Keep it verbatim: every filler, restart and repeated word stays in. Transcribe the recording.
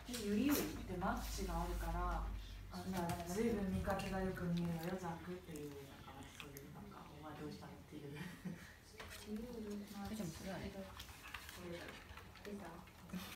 ユリユリってマッチがあるから、あんなずいぶん見かけがよく見えるよ、ザクっていう、なんかそういうなんかお前どうしたのっていう。ユリユリマッチ。